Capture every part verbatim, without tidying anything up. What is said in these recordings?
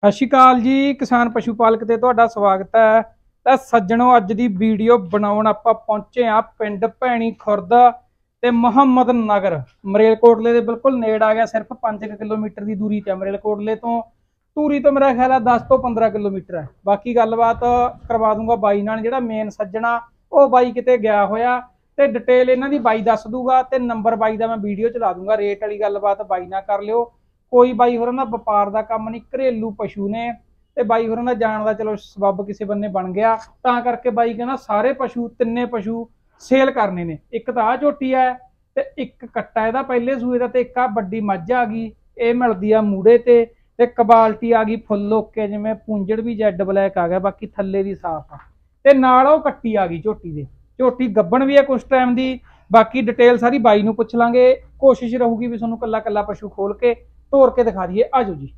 सत श्री अकाल जी, किसान पशु पालक ते तुहाडा स्वागत है। तो सज्जणों, अज दी वीडियो बनाउण आपां पहुंचे आ पिंड भैणी खुरद ते मुहम्मद नगर मरेलकोटले दे बिल्कुल नेड़ आ गया। सिर्फ पांच किलोमीटर की दूरी ते मरेलकोटले तो धूरी तो मेरा ख्याल है दस तो पंद्रह किलोमीटर है। बाकी गलबात करवा दूंगा बाई नाल। जिहड़ा मेन सज्जणा वो बाई किते गया होया ते डिटेल इन्हां दी बाई दस दूगा ते नंबर बाई दा मैं वीडियो च ला दूंगा। रेट वाली गलबात बाई नाल कर लिओ। कोई बाई होरां दा व्यापार का काम नहीं, घरेलू पशु ने ते बाई होरां दा जाण दा चलो सबब किसी बन्ने बन गया, तां करके बाई कहना सारे पशु तिन्ने पशु सेल करने ने। एक तो आ झोटी है ते एक कट्टा इहदा पहले सूए दा ते एक आ वड्डी मझ आ गई, ये मिलदी आ मूड़े ते ते क्वालिटी आ गई फुल ओके, जिवें पूंजड़ भी जैड ब्लैक आ गया, बाकी थल्ले दी साफ आ ते नाल ओह कट्टी आ गई झोटी दे। झोटी गब्बण भी है कुछ टाइम दी। बाकी डिटेल सारी बाई नूं पुछ लांगे। कोशिश रहूगी भी तुहानूं कल्ला कल्ला पशु खोल के तोड़ के दिखा दिए। आजो जी।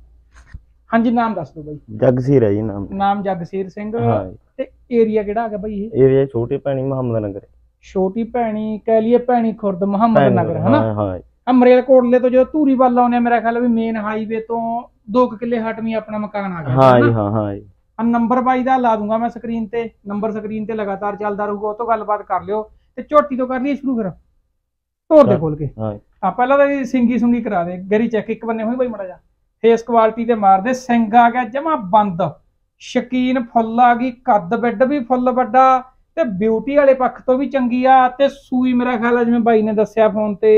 हाँ जी, नाम दस दो भाई। जगसीर है जी नाम। नाम जगसीर सिंह। हाँ। ते एरिया किहड़ा है भाई? ये एरिया छोटी भैणी मुहम्मद नगर। छोटी भैणी कह लिए भैणी खुरद मुहम्मद नगर है ना। हाँ। मरेलकोटले तो जो धूरी वाल आने मेरा ख्याल भी मेन हाईवे तो दो किले हटमी अपना मकान आ गया। हाँ जी, हाँ हाँ जी। नंबर बाई दा ला दूंगा मैं स्क्रीन ते। नंबर स्क्रीन ते लगातार चलता रहूगा, तो गलबात कर लियो। ते झोटी तो कर ली शुरू फिर तोड़ दे खोल के। हाँ, पहला तो सिंगी सुंगी करा दे, गरी चेक एक बन्ने हुई भाई मड़ा जा। फेस क्वालिटी ते मार दे। सिंग आ गया जमा बंद, शकीन फुल आ गई, कद बेड भी फुल वड्डा ते ब्यूटी वाले पक्ष तो भी चंगी आ। ते सूई मेरा ख्याल है जिवें बाई ने दस्सिया फोन ते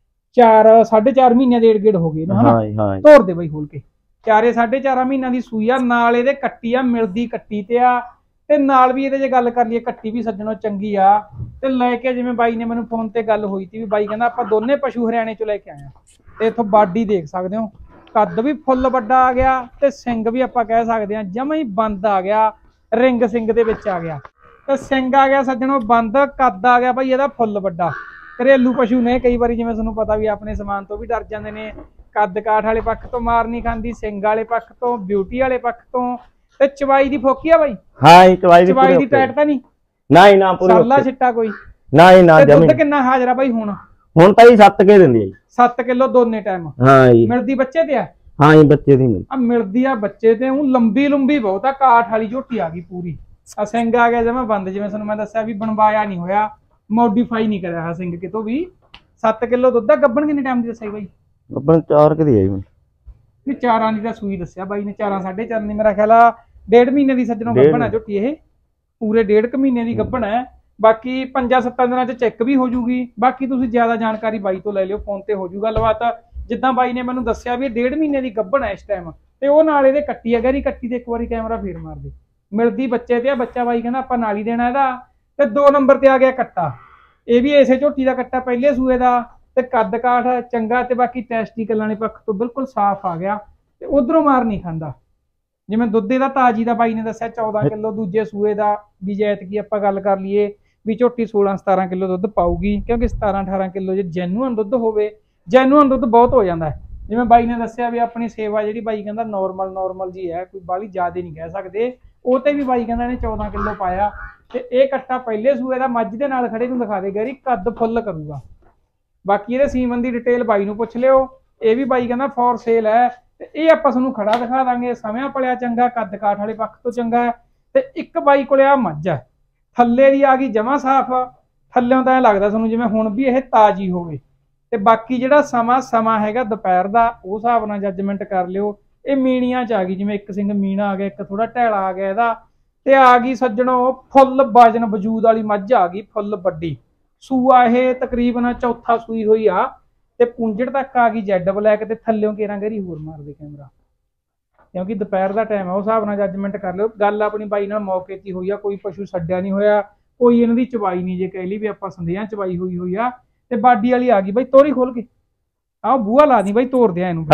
चार साढ़े चार महीने डेढ़ गेड़ हो गए ना। तोड़ दे भाई खोल के। चारे साढ़े चार महीना की सूई आ, नाल इहदे कट्टी आ, मिलदी कट्टी ते आ ते नाल भी इहदे जे गल कर लईए कट्टी भी सज्जणों चंगी आ। ते लैके जिवें बाई ने मैनूं फोन ते गल होई थी भी बाई कहंदा आपां दोने पशु हरियाणे चों लैके आए आ। ते इत्थों बाडी देख सकदे हो, कद भी फुल वड्डा आ गया ते सिंग भी आपां कह सकदे हां जमां ही बंद आ गया, रिंग सिंग दे विच आ गया। ते सिंग आ गया सज्जणों बंद, कद आ गया भाई इहदा फुल वड्डा। घरेलू पशु ने कई बार जिवें तुहानूं पता भी अपने समान तो भी डर जांदे ने। कद काठ वाले पक्ष तो मार नहीं खांदी, सिंग वाले पक्ष तो, ब्यूटी वाले पक्ष तो ते चवाई दी फोकी आ भाई। हाँ, चवाई दी चवाई दी टाइट तां नहीं नहीं ना पूरी साला छिट्टा कोई नहीं ना। दुध कितना हाजरा भाई हुण? हुण तां सत्त के दिंदी है। सत्त किलो दोने टाइम। हाँ जी। मिलदी बच्चे ते आ? हाँ जी, बच्चे दी मिलदी। आ मिलदी आ बच्चे ते। हूं लंबी लंबी बहुत आ, काठ वाली झोटी आ गई पूरी। आ सिंग आ गया जमा बंद, जिवें तुहानूं मैं दस्सिया भी बनवाया नहीं होया, मॉडिफाई नहीं कराया है सिंग कितों भी। सत्त किलो दुध आ। गब्बण किन्ने टाइम दी दस्सिया भाई? गब्बण चार के दी है जी। चारां दी तां सूई दस्सिया बाई ने, चारां साढ़े चार दी मेरा ख्याल आ डेढ़ महीने की सज्जणों गब्बण है झोटी। ये पूरे डेढ़ क महीने की गब्बण है। बाकी पंजा सत्तां दिनां च चेक भी हो जूगी। बाकी तुसीं ज्यादा जानकारी बाई तो ले लिओ, फोन ते हो जूगा गलबात। जिद्दां बाई ने मैनूं दस्सिया भी डेढ़ महीने की गब्बण है इस टाइम, ते ओह नाल इहदे कट्टी है। गहरी कट्टी ते एक बारी कैमरा फेर मार दे। मिलदी बच्चे ते आ, बच्चा बाई कहंदा आपां नाल ही देना इहदा। ते दो नंबर ते आ गया कट्टा। ये भी इसे झोटी का कट्टा पहले सूए दा ते कद काठ चंगा ते बाकी टेस्टिकल वाले पक्ष तो बिल्कुल साफ आ गया ते उधरों मार नहीं खांदा। जिवें दुध इहदा ताजी दा बाई ने दस्सिया चौदह किलो, दूजे सूए दा भी जैत की आपां गल कर लईए भी झोटी सोलह सतारह किलो दुध पाऊगी, क्योंकि सतारह अठारह किलो जो जैनुअन दुध होवे, जैनुअन दुध बहुत हो जाता है। जिवें बाई ने दस्सिया भी अपनी सेवा जिहड़ी बाई कहंदा नॉर्मल नॉर्मल जी है, कोई बाहली ज़्यादा नहीं कह सकते। वो ते भी बाई कहंदा इहने चौदह किलो पाया ते ये कट्टा पहले सूए दा मझ दे नाल खड़े नूं दिखा दे गरी, कद फुल करूगा। बाकी ये सीमन की डिटेल बाई नूं पुछ लिओ। ये भी बाई कहंदा फॉर सेल है ते ये आपां तुहानूं खड़ा दिखा दांगे। समिया पलिया चंगा, कद काठ वाले पक्ष तो चंगा है। ते एक बाई कोले आ मझ है, थल्ले दी आ गई जमा साफ। थल्लों तां लगदा तुहानूं जिवें हुण भी ये ताजी होवे। ते बाकी जिहड़ा समा समा हैगा दोपहर दा, उस हिसाब नाल जजमेंट कर लिओ। ये मीणियां च आ गई, जिवें एक सिंग मीणा आ गया, एक थोड़ा ढैला आ गया इहदा। ते आ गई सज्जणों फुल वजन वजूद वाली मझ आ गई, फुल वड्डी। सूआ ये तकरीबन चौथा सूई हुई आ ते पूंजड़ तक आ गई जैड ब्लैक ते थल्लों केरां गरी होर मार दे कैमरा, क्योंकि दोपहर का टाइम है। उस हिसाब नाल जजमेंट कर लो। गल अपनी बाई नाल मौके ती हुई आ, कोई पशु छड्डिया नहीं होया, कोई इन्हां दी चवाई नहीं जे कह ली भी आपां संदेहां चवाई हुई हुई आ। ते बाडी वाली आ गई भाई, तोरी खोल के आओ बूहा ला दी भाई, तोड़ दिया इनू।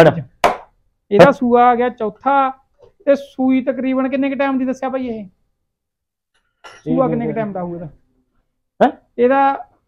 इहदा सूआ आ गया चौथा ते सूई तकरीबन किन्ने के टाइम दी दस्सिया भाई? ये सूआ किन्ने के टाइम दा होਊਗਾ है? ਇਹਦਾ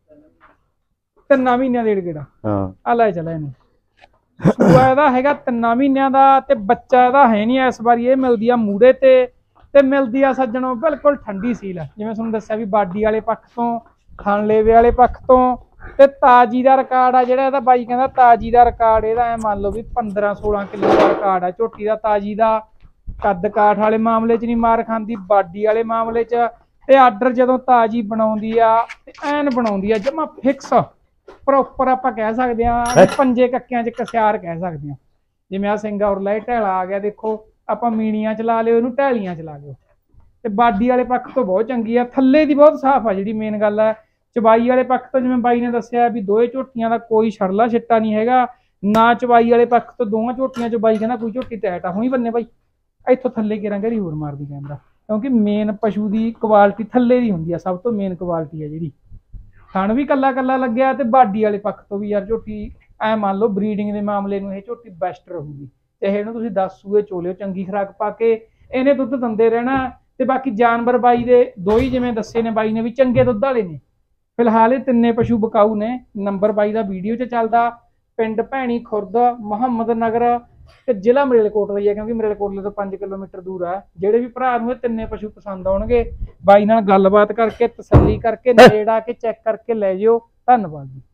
ਤਿੰਨਾਂ ਮਹੀਨਿਆਂ ਦੇ ਗੇੜਾ। ਹਾਂ ਆ ਲੈ ਚਲਾ ਇਹਨੂੰ। ਸੂਆ ਇਹਦਾ ਹੈਗਾ ਤਿੰਨਾਂ ਮਹੀਨਿਆਂ ਦਾ ਤੇ ਬੱਚਾ ਇਹਦਾ ਹੈ ਨਹੀਂ ਇਸ ਵਾਰੀ। ਇਹ ਮਿਲਦੀ ਆ ਮੂੜੇ ਤੇ ਤੇ ਮਿਲਦੀ ਆ ਸੱਜਣੋਂ ਬਿਲਕੁਲ ਠੰਡੀ ਸੀਲ ਹੈ। ਜਿਵੇਂ ਤੁਹਾਨੂੰ ਦੱਸਿਆ ਵੀ ਬਾਡੀ ਵਾਲੇ ਪੱਖ ਤੋਂ, ਖਾਣ ਲੇਵੇ ਵਾਲੇ ਪੱਖ ਤੋਂ ਤੇ ਤਾਜੀ ਦਾ ਰਿਕਾਰਡ ਆ ਜਿਹੜਾ ਇਹਦਾ। ਬਾਈ ਕਹਿੰਦਾ ਤਾਜੀ ਦਾ ਰਿਕਾਰਡ ਇਹਦਾ ਐ ਮੰਨ ਲਓ ਵੀ पंद्रह सोलह किलो ਦਾ ਰਿਕਾਰਡ ਆ ਝੋਟੀ ਦਾ ਤਾਜੀ ਦਾ। ਕੱਦ ਕਾਠ ਵਾਲੇ ਮਾਮਲੇ 'ਚ ਨਹੀਂ ਮਾਰ ਖਾਂਦੀ, ਬਾਡੀ ਵਾਲੇ ਮਾਮਲੇ 'ਚ ਤੇ ਆਰਡਰ ਜਦੋਂ ਤਾਜੀ ਬਣਾਉਂਦੀ ਆ ਤੇ ਐਨ ਬਣਾਉਂਦੀ ਆ ਜਮਾ ਫਿਕਸ ਪ੍ਰੋਪਰ। ਆਪਾਂ ਕਹਿ ਸਕਦੇ ਆ ਪੰਜੇ ਕੱਕਿਆਂ 'ਚ ਕਸਿਆਰ ਕਹਿ ਸਕਦੇ ਆ। ਜਿਵੇਂ ਆ ਸਿੰਗਾਪੁਰ ਲਈ ਢੈਲਾ ਆ ਗਿਆ, ਦੇਖੋ ਆਪਾਂ ਮੀਣੀਆਂ ਚ ਲਾ ਲਿਓ, ਇਹਨੂੰ ਢੈਲੀਆਂ ਚ ਲਾ ਲਿਓ। ਤੇ ਬਾਡੀ ਵਾਲੇ ਪੱਖ ਤੋਂ ਬਹੁਤ ਚੰਗੀ ਆ, ਥੱਲੇ ਦੀ ਬਹੁਤ ਸਾਫ਼ ਆ। ਜਿਹੜੀ ਮੇਨ ਗੱਲ ਹੈ ਚਬਾਈ ਵਾਲੇ ਪੱਖ ਤੋਂ, ਜਿਵੇਂ ਬਾਈ ਨੇ ਦੱਸਿਆ ਵੀ ਦੋਏ ਝੋਟੀਆਂ ਦਾ ਕੋਈ ਛੜਲਾ ਛਿੱਟਾ ਨਹੀਂ ਹੈਗਾ ਨਾ। ਚਬਾਈ ਵਾਲੇ ਪੱਖ ਤੋਂ ਦੋਵਾਂ ਝੋਟੀਆਂ ਚ ਬਾਈ ਕਹਿੰਦਾ ਕੋਈ ਝੋਟੀ ਟੈਟ ਆ। ਹੁਣੀ ਬੰਨੇ ਬਾਈ ਇੱਥੋਂ ਥੱਲੇ ਕਿਰਾਂ ਘਰੀ ਹੋਰ ਮਾਰਦੀ ਕੈਮਰਾ, ਕਿਉਂਕਿ ਮੇਨ ਪਸ਼ੂ ਦੀ ਕੁਆਲਿਟੀ ਥੱਲੇ ਦੀ ਹੁੰਦੀ ਆ, ਸਭ ਤੋਂ ਮੇਨ ਕੁਆਲਿਟੀ ਆ ਜਿਹੜੀ। ਥਣ ਵੀ ਕੱਲਾ ਕੱਲਾ ਲੱਗਿਆ ਤੇ ਬਾਡੀ ਵਾਲੇ ਪੱਖ ਤੋਂ ਵੀ ਯਾਰ ਝੋਟੀ ਐ ਮੰਨ ਲਓ ਬਰੀਡਿੰਗ ਦੇ ਮਾਮਲੇ ਨੂੰ ਇਹ ਝੋਟੀ ਬੈਸਟ ਰਹੂਗੀ। ਤੇ ਇਹਨੂੰ ਤੁਸੀਂ ਦਸ ਸੂਏ ਚੋਲਿਓ ਚੰਗੀ ਖੁਰਾਕ ਪਾ ਕੇ, ਇਹਨੇ ਦੁੱਧ ਦਿੰਦੇ ਰਹਿਣਾ। ਤੇ ਬਾਕੀ ਜਾਨਵਰ ਬਾਈ ਦੇ ਦੋ ਹੀ ਜਿਵੇਂ ਦੱਸੇ ਨੇ ਬਾਈ ਨੇ ਵੀ ਚੰਗੇ ਦੁੱਧ ਵਾਲੇ ਨੇ। ਫਿਲਹਾਲ ਇਹ ਤਿੰਨੇ ਪਸ਼ੂ ਬਕਾਊ ਨੇ। ਨੰਬਰ ਬਾਈ ਦਾ ਵੀਡੀਓ 'ਚ ਚੱਲਦਾ, ਪਿੰਡ ਭੈਣੀ ਖੁਰਦ, ਮੁਹੰਮਦ ਨਗਰ ਤੇ ਜ਼ਿਲ੍ਹਾ ਮਰੇਲਕੋਟਲਾ ਹੀ ਹੈ, ਕਿਉਂਕਿ ਮਰੇਲਕੋਟਲੇ ਤੋਂ ਪੰਜ ਕਿਲੋਮੀਟਰ ਦੂਰ ਆ। ਜਿਹੜੇ ਵੀ ਭਰਾ ਨੂੰ ਇਹ ਤਿੰਨੇ ਪਸ਼ੂ ਪਸੰਦ ਆਉਣਗੇ ਬਾਈ ਨਾਲ ਗੱਲਬਾਤ ਕਰਕੇ ਤਸੱਲੀ ਕਰਕੇ ਨੇੜੇ ਆ ਕੇ ਚੈੱਕ ਕਰਕੇ ਲੈ ਜਿਓ। ਧੰਨਵਾਦ ਜੀ।